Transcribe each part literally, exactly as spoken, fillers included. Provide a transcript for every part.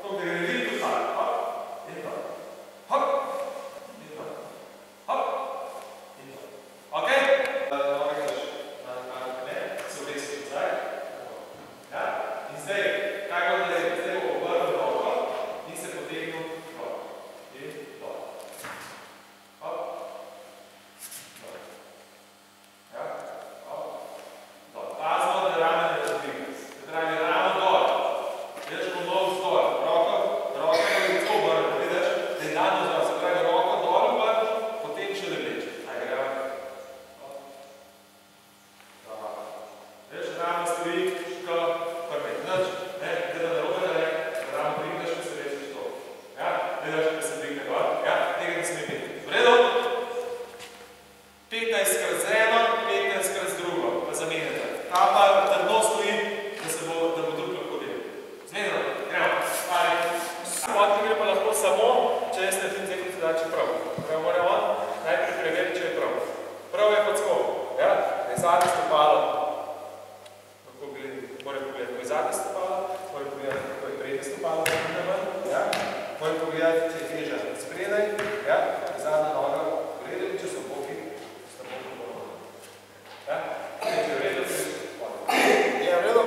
Tako da gre veliko stvari. Hop, in to. Hop, in to. Hop, in to. Ok? Noge greš na ne, se obesi nazaj. Ja? In zdaj, kaj bo narediti? Zdaj bo obrnil roko in se potegnil dol. In dol. Hop. Dol. Ja? Hop. Dol. Pazimo, da rame ne podvigne. Se pravi, ramo dol. Vidiš, ko nos dol. Roko, roko je tako obrnil. Vidiš, da je dano dol. Se pravi, roko dol obrnil, potem še lebleč. Aj, gremo. Hop. Dobro. Vidiš, rame stoji, ško, prvi. Nič, ne, gleda na robe, da ne, da ramo prigneš, ko se rečiš to. Ja, vidiš, ko se prigne gor. Ja, tega ne sme biti. V redu? petnajstkrat z eno, petnajstkrat z drugo, pa zamenjate. Ta pa trdno stoji, da se bo, da bo drug lahko delal. Zmenjeno, gremo, pari. Potem gre pa lahko samo, če jaz naredim zdaj, kot se da, če prav. Prav mora on najprej preveriti, če je prav. Prav je pod skok, ja? Je zadnje stopalo. Lahko mora pogledati, ko je zadnje stopalo, mora pogledati, ko je prednje stopalo, ja? Mora pogledati, če je teža spredaj, ja? Zadnja noga pogledali, če so boki, sta boki bolj. Ja? Če je v redu, če je v redu.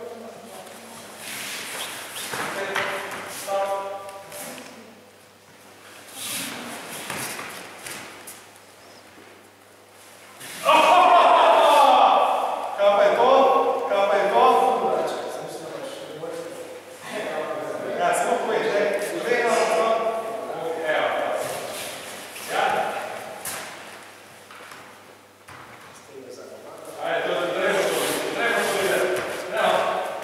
Stop. Kaj pa je to? Kaj pa je to? Ja, samo poveš, ne? Vedno, to. Evo. Ja? Ajde, to treba što vidjeti. Treba što vidjeti. Evo.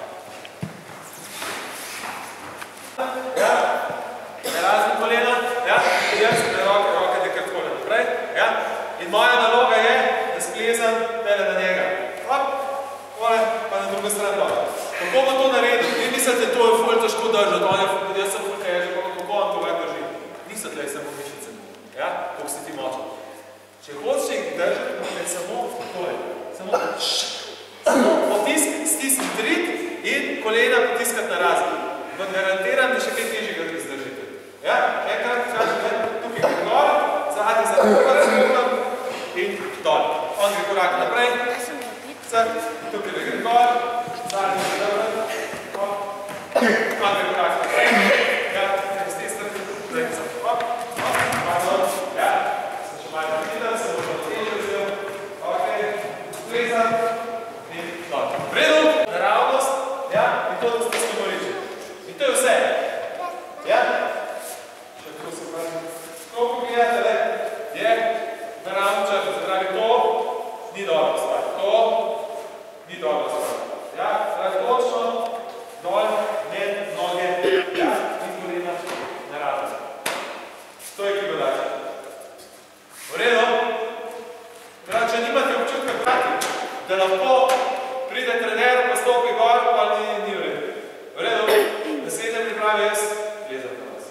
Ja? Razni kolena. Ja? I jaz se roke, roke dekakole naprej. Ja? In moja naloga je, da splezam tele na njega. Hop, tole, pa na drugo stran dol. Kako bo to naredil? Vi mislite, to je ful težko držati, on je, jaz sem ful težko, kako on to ga drži. Niso tlej samo mišice, ja? Koliko si ti močen. Če hočeš jih držati, je samo tole. Samo samo potisk, stisni trit in kolena potiskati na razen. Vam garantiram, da še kaj težjega vi zdržite. Ja? Enkrat, kažete, tukaj gre gor, zadnji za tukaj razgledam in dol. On gre korak naprej, tukaj gre gor, zadnji za tukaj, hop, on gre korak naprej, ja, nekaj stisnati, nekaj sem, hop, hop, pardon, ja, sem še malo videl, sem bo še težje vzel, ok, splezam in dol. V redu, naravnost, ja, in to, da ste skimoliči. In to je vse. Ja? Še tako se pravi. Tako pogledate, le, je naravno črta, se pravi, to ni dobro stvar. To ni dobro stvar. Ja? Pravi, točno, dol, njen, noge, ja, in kolena naravno. To je kibodač. V redu? Pravi, če nimate občutka krati, da lahko pride trener, pa stopi gor, pa ni, ni v redu. V redu? Naslednje priprave jaz plezam na vas.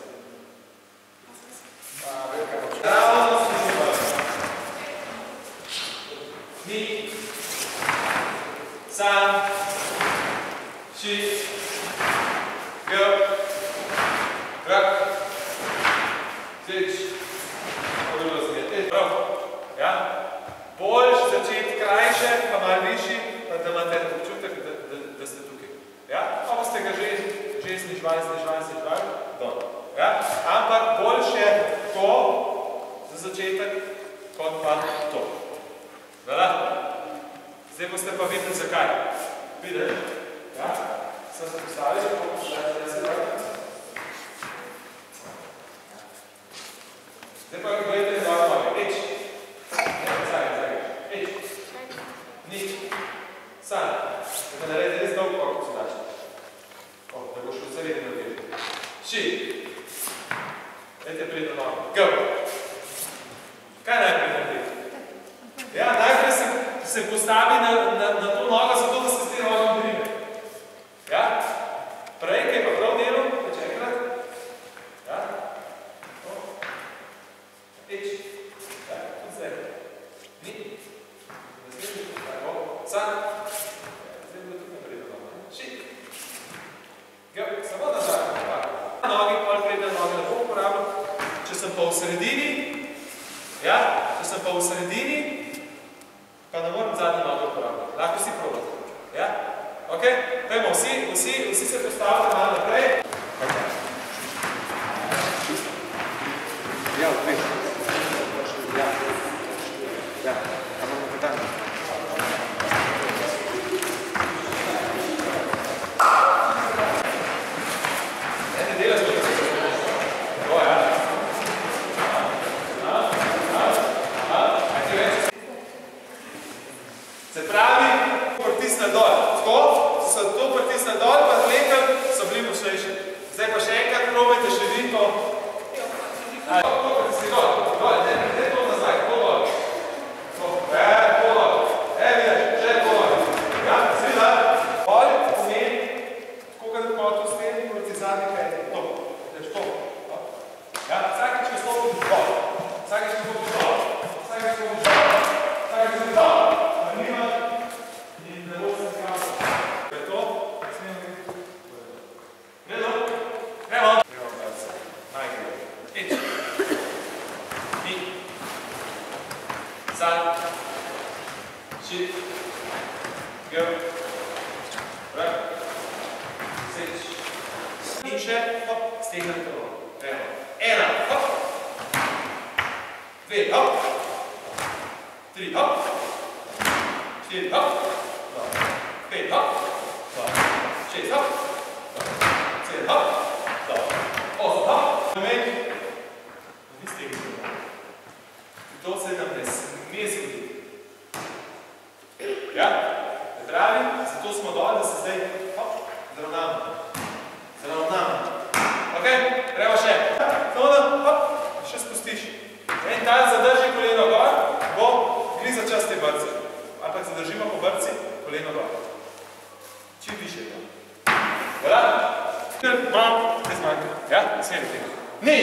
Ravno se živa. Ni. Sam. Ši. G. Rak. Seč. Odrugo zmeti. Prav. Ja? Boljš začeti krajše, pa malo višji, pa da imate občutek, da, da, da ste tukaj. Ja? Pa boste ga že že snižvali, snižvali, snižvali, dol. Ja? Ampak boljše je to za začetek, kot pa to. Vela? Zdaj boste pa videli, zakaj. Videli? Ja? Sem se postavil, kako postavljati, da se tako. Zdaj pa gledajte dva noge. Eč. Zagaj, zagaj. Eč. Nič. San. Da naredite res dolg korak, ko se dače. O, da boš v celini naredili. Ši. Dajte predno nogo. Go. Kaj najprej narediti? Ja, najprej se, se postavi na, na, na to nogo, zato da se s tem nogom drime. Ja? Prej, kaj pa prav? pa v sredini, ja, če sem pa v sredini, pa ne moram zadnji nogo uporabljati. Lahko si probati. Ja? Ok? Pojmo, vsi, vsi, vsi se postavite malo naprej. Ja, odveš. Ja. Ja. A bomo pitanje. Se pravi, pritisne dol. Tako, so se to pritisne dol, pa tlekal, so bili močnejši. Zdaj pa še enkrat probajte še vi to. To pritisni dol, dol, ne, ne to nazaj, to dol. To, e, to dol. E, vidiš, še to dol. Ja, svi da. Dol, pomeni, tako kad kot v steni, proti zadnji peti. To, vidiš, to. Ja, vsakeč, ko stopim dol. Vsakeč, ko stopim dol. Vsakeč, ko stopim dol. Vsakeč, ko stopim dol. Sad, šit, gel, vrak, seč. In še, hop, stegnem prvo. Evo. Ena, hop. Dve, hop. Tri, hop. Štiri, hop. Pet, hop. Šest, hop. Sedem, hop. Osem, hop. Moment. Vi stegnete. To se nam ne smije zgoditi. Ja? Ne pravi? Zato smo dol, da se zdaj hop, zravnamo. Zravnamo. Ok? Treba še. Samo da, hop, še spustiš. En ta zadrži koleno gor, bo bliza čas te brce. Ampak zadržimo po brci koleno gor. Čim više je to. Vola? Mam, zdaj zmanjka. Ja? Ne smijem tega. Ni!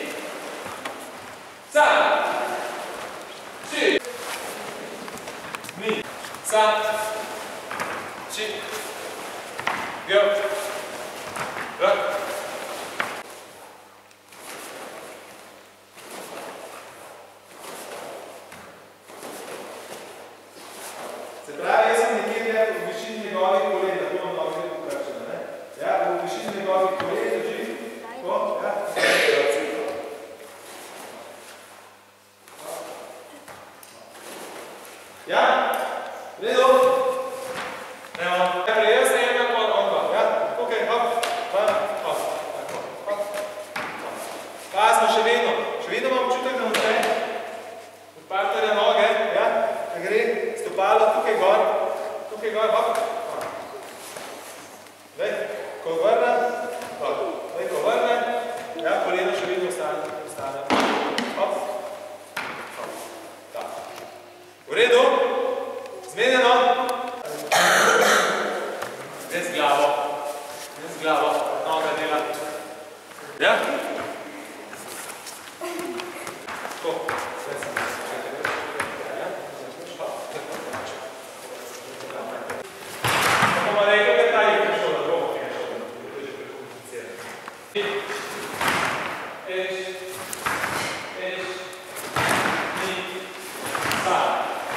Sad! Či, ni, sad, či, gel, vrak. Se pravi, jaz sem nekje v višini njegovih kolen, da to imam noge pokrčene, ne? Ja, v višini njegovih kolen držim, tako, ja, ja, redo. Evo, najprej jaz ne ena kot on dva. Ja, ok, hop, dva, hop, tako, hop, hop. Pazno, še vedno, še vedno imam občutek, da vse odpartene noge, ja, da gre stopalo tukaj gor, tukaj gor, hop, hop. Zdaj, ko vrnem, hop, zdaj, ko vrnem, ja, koleno še vedno ostane, ostane, hop, hop, tako. V redu? Zmenjeno? Zdaj z glavo. Zdaj z glavo. Noga dela. Ja? Tako. Zdaj sem. Tako bomo rekel, da ta je prišel na drogo, ki je šel, da bo že prekomplicirati. Eš, eš, ni, sad.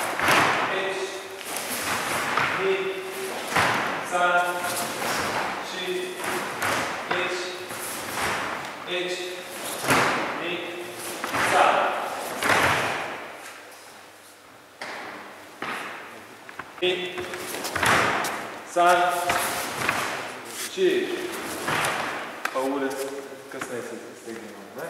Sad, či, eč, eč, ni, sad. Ni, sad, či, pa urec kasneje se stegnemo, ne?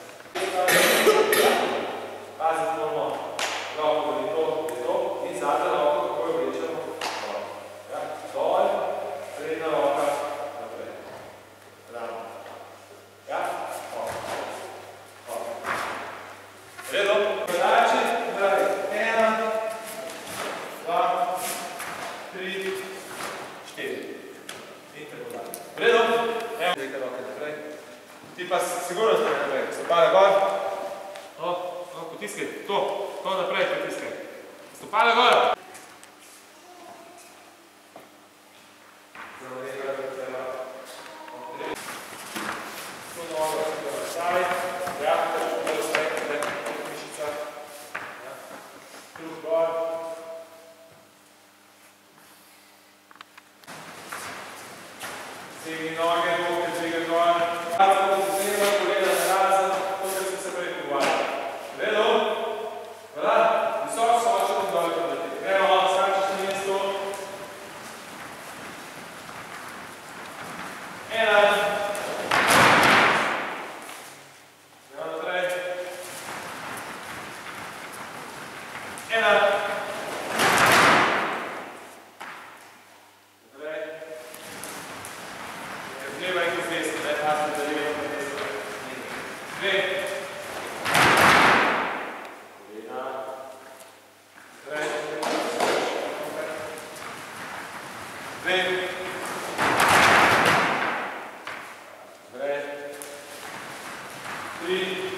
Paziti moramo, roko, da ni to, da je to, in zadnja roko, kako jo vlečemo. Dol, srednja roka, naprej. Ravno. Ja? Hop. Hop. Redo? Podači, pravi. Ena, dva, tri, štiri. In tako dalje. Redo? Evo. Zdaj roke naprej. Ti pa sigurno zdaj naprej. Stopale gor. No, no, potiskaj. To. To naprej potiskaj. Stopale gor. Ja, Stegni noge, roke, dvigaj gor. Razen, ko se treba, kolena na razen, to, kar smo se prej pogovarjali. Redo? Hvala? Visok skoček in dol podleti. Gremo, skačeš na mesto. Ena. Gremo naprej. Ena. Naprej. Zleva in kot desno, ne, pasno za levo in desno. Dve. Kolena. Naprej. Dve. Naprej. Tri.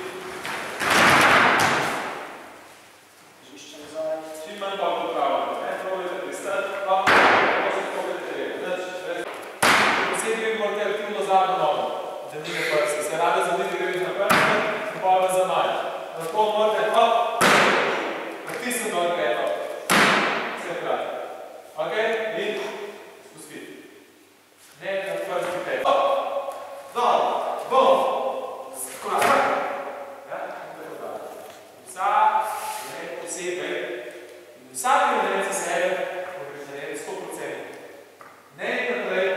Žišče nazaj. Čim manj pa popravljamo, ne, probajte pristati, pa tako se probajte treba. Posebej morate aktivno zadnjo nogo, da ni prste. Se rade zaditi greš na prste, pa vas zamaj. Lahko morate, hop, pritisniti dol peto. Vse krati. Ok, in spustiti. Ne, na prsti peto. Hop, dol, bom, skorak. Ja, tako da. Vsak, ne, posebej. Vsak je za sebe, morate narediti sto procentov. Ne naprej.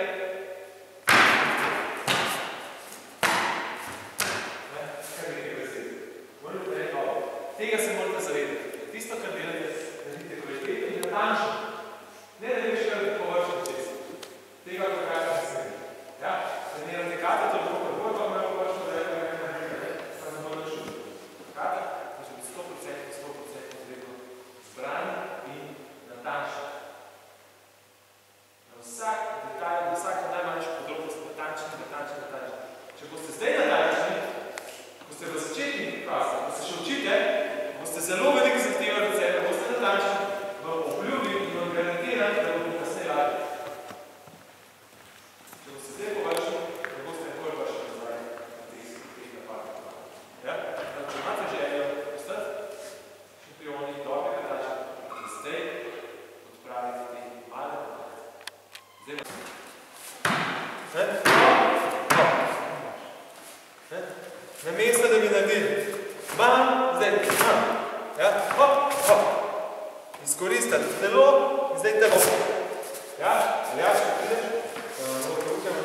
Tega se morate zavedati. Tisto, kar delate, naredite kvalitetno in natančno. Ne da greš kar površno cesto. Tega pokažete se sebe. Ja, trenirate kata, to lahko kar bolj, pa imajo površno, da je kar nekaj naredite. Pa ne bo načut. Kata, može biti sto procentov, sto procentov zredno zbrani in natančno. Na vsak detalj, na vsako najmanjšo podrobnost natančni, natančni, natančni. Če boste zdaj natančni, ko ste v začetni fazi, ko se še učite, boste zelo veliko zahtevali od sebe, boste natančni, vam obljubim in vam garantiram, da boste kasneje lažji. Če boste zdaj površni, ne boste nikoli vršli nazaj na teh napadih. Ja? Če imate željo postati šampioni dobrega načina, boste zdaj odpraviti te male napade. Zdaj ne? Na mesto, da bi naredili bam, zdaj bam, ja, hop, hop. Izkoristiti telo in zdaj telo. Ja, aljačko prideš, noge rukama.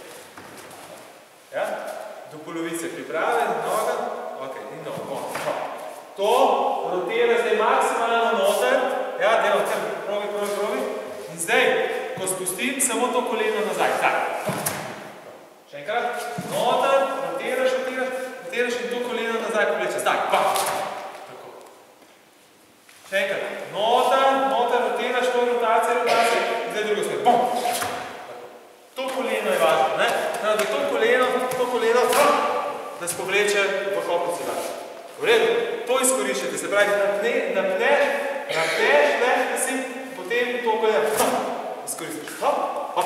Ja, do polovice pripraven, noga, ok, in nogo, hop. To rotira zdaj maksimalno noter, ja, delamo tem, probi, probi, probi. In zdaj, ko spustim, samo to koleno nazaj, tak. Še enkrat, noter, rotiraš, rotiraš, rotiraš in to koleno nazaj povleče. Zdaj, pa. Tako. Še enkrat, noter, noter, rotiraš, to rotacija, rotacija, in zdaj drugo smer. Bom. To koleno je važno, ne? Da to koleno, to koleno, da se povleče v hopu sedaj. V redu, to izkoriščate, se pravi, napneš, napneš, da si potem to koleno, izkoristiš. Hop, hop.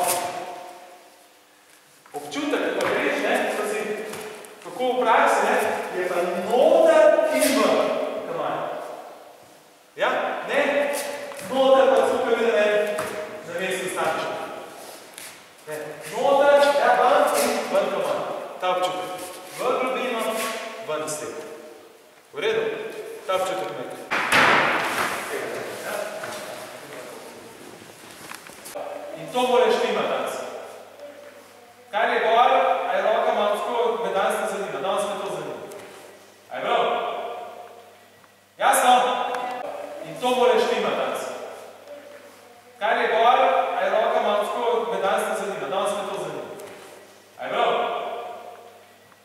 Občutek, ko greš, ne, kako v praksi, ne, je pa noter in ven, kamaj. Ja, ne, noter pa tukaj vidi, ne, na mestu statično. Ne, noter, ja, ven in ven kamaj. Ta občutek. V globino, ven iz tega. V redu? Ta občutek nekaj. In to moraš štimati danes. Kar je gor, a je roka malo tako, me danes ne zanima, danes me to zanima. A je prav? Jasno? In to moraš štimati danes. Kar je gor, a je roka malo tako, me danes ne zanima, danes me to zanima. A je prav?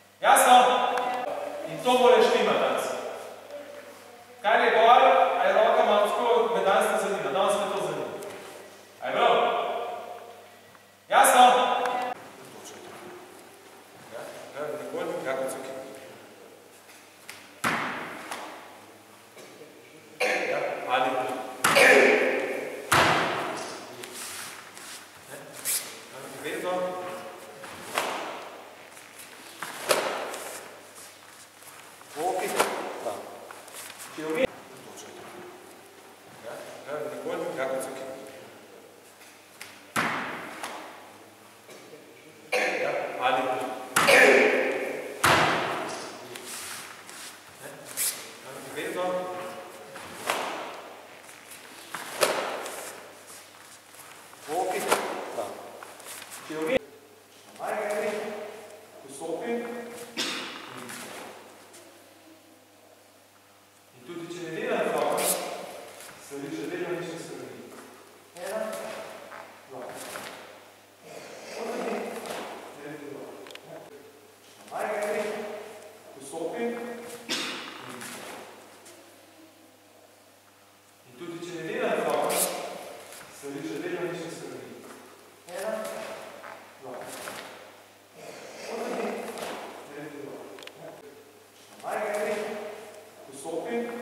skupaj.